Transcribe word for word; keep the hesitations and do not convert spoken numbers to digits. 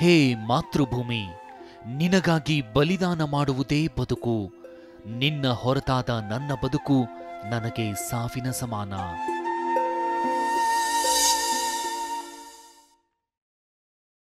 ಹೇ ಮಾತೃಭೂಮಿ, ನಿನಗಾಗಿ ಬಲಿದಾನ ಮಾಡುವುದೇ ಬದುಕು. ನಿನ್ನ ಹೊರತಾದ ನನ್ನ ಬದುಕು ನನಗೆ ಸಾವಿನ ಸಮಾನ.